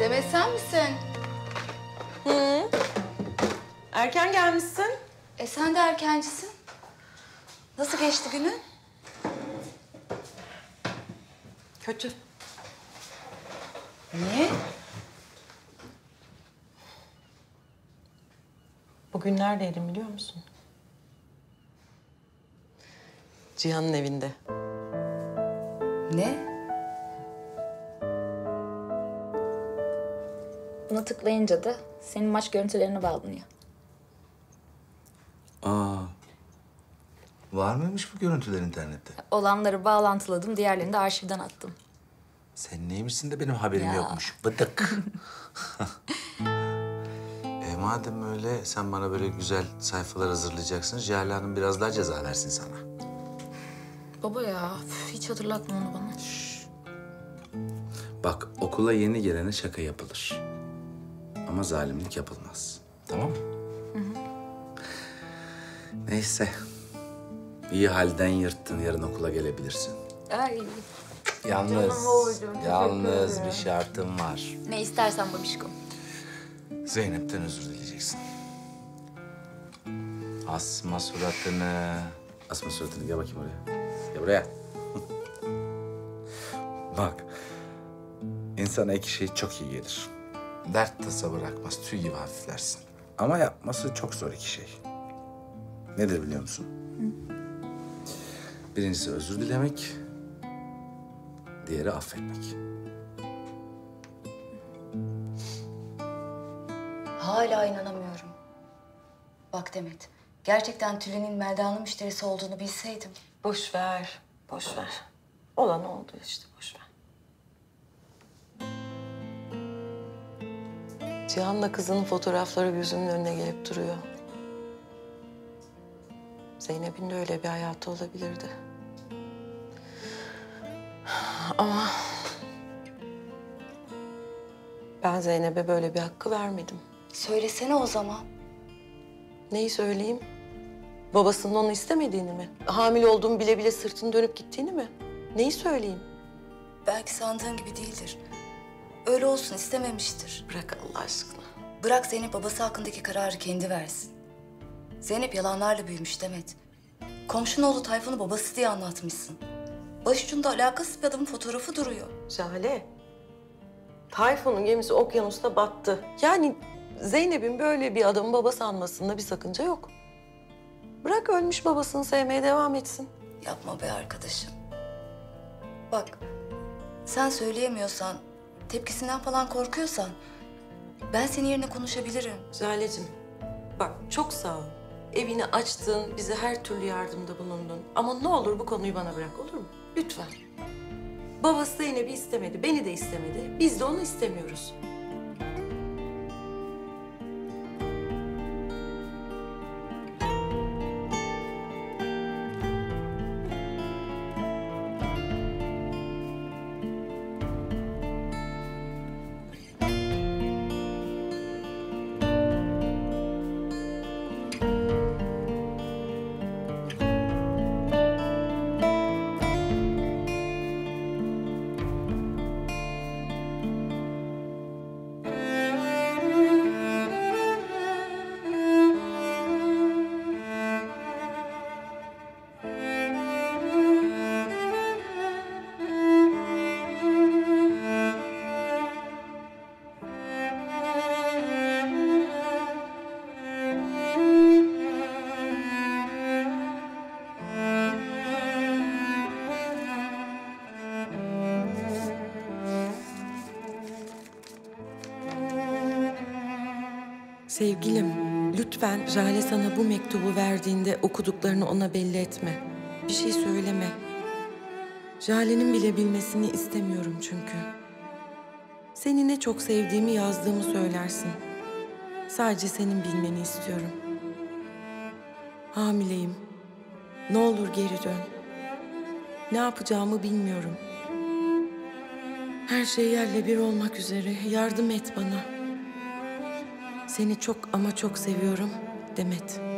Demet sen misin? Hı. Erken gelmişsin. Sen de erkencisin. Nasıl geçti günün? Kötü. Niye? Bugün neredeydim biliyor musun? Cihan'ın evinde. Ne? Buna tıklayınca da senin maç görüntülerine bağlanıyor. Aa, var mıymış bu görüntüler internette? Olanları bağlantıladım, diğerlerini de arşivden attım. Sen neymişsin de benim haberim Ya. yokmuş. Bıdık. Madem öyle sen bana böyle güzel sayfalar hazırlayacaksın. Jale Hanım biraz daha ceza versin sana. Baba ya, hiç hatırlatma onu bana. Bak okula yeni gelene şaka yapılır. Ama zalimlik yapılmaz. Tamam mı? Neyse. İyi halden yırttın. Yarın okula gelebilirsin. Ay, Yalnız bir şartım var. ne istersen babişkom. Zeynep'ten özür dileyeceksin. Asma suratını. Asma suratını. Gel bakayım oraya. Gel buraya. Bak. İnsana iki şey çok iyi gelir. Dert tasa bırakmaz. Tüy gibi hafiflersin. Ama yapması çok zor iki şey. Nedir biliyor musun? Birincisi özür dilemek. Diğeri affetmek. Hala inanamıyorum. Bak Demet, gerçekten Tülin'in Melda'nın müşterisi olduğunu bilseydim. Boş ver, boş ver. Olan oldu işte, boş ver. Cihan'la kızının fotoğrafları gözümün önüne gelip duruyor. Zeynep'in de öyle bir hayatı olabilirdi. Ama ben Zeynep'e böyle bir hakkı vermedim. Söylesene o zaman. Neyi söyleyeyim? Babasının onu istemediğini mi? Hamile olduğumu bile bile sırtını dönüp gittiğini mi? Neyi söyleyeyim? Belki sandığın gibi değildir. Öyle olsun istememiştir. Bırak Allah aşkına. Bırak Zeynep babası hakkındaki kararı kendi versin. Zeynep yalanlarla büyümüş Demet. Komşunun oğlu Tayfun'u babası diye anlatmışsın. Başucunda alakasız bir adamın fotoğrafı duruyor. Jale, Tayfun'un gemisi okyanusta battı. Yani Zeynep'in böyle bir adamın babası anmasında bir sakınca yok. Bırak ölmüş babasını sevmeye devam etsin. Yapma be arkadaşım. Bak, sen söyleyemiyorsan, tepkisinden falan korkuyorsan... ben senin yerine konuşabilirim. Jale'cim, bak çok sağ ol. Evini açtın, bize her türlü yardımda bulundun. Ama ne olur bu konuyu bana bırak, olur mu? Lütfen. Babası Zeynep'i istemedi, beni de istemedi. Biz de onu istemiyoruz. Sevgilim, lütfen Jale sana bu mektubu verdiğinde okuduklarını ona belli etme. Bir şey söyleme. Jale'nin bile bilmesini istemiyorum çünkü. Seni ne çok sevdiğimi yazdığımı söylersin. Sadece senin bilmeni istiyorum. Hamileyim. Ne olur geri dön. Ne yapacağımı bilmiyorum. Her şey yerle bir olmak üzere. Yardım et bana. Seni çok ama çok seviyorum Demet.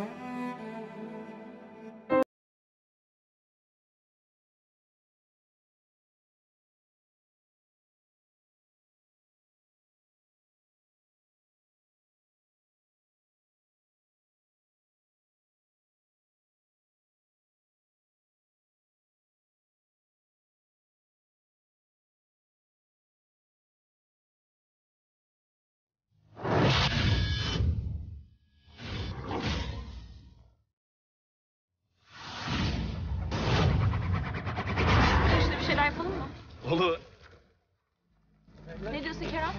mısın Kerem?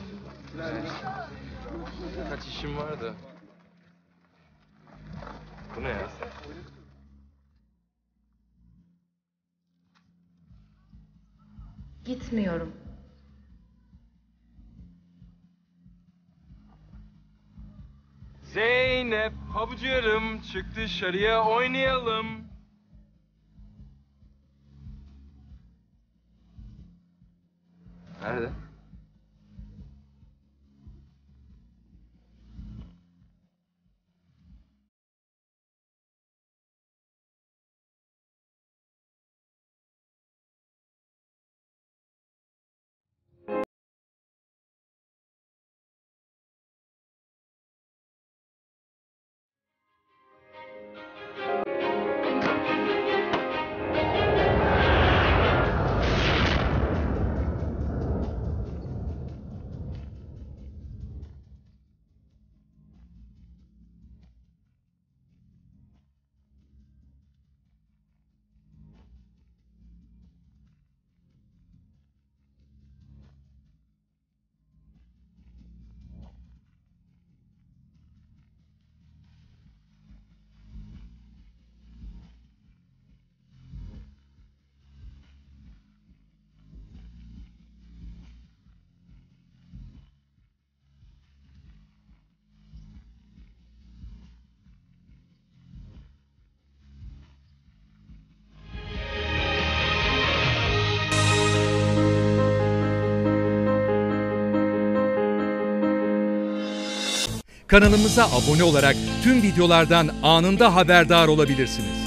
Kaç işim var da. Bu ne ya? Gitmiyorum. Zeynep, havucularım, çık dışarıya oynayalım. Nerede? Kanalımıza abone olarak tüm videolardan anında haberdar olabilirsiniz.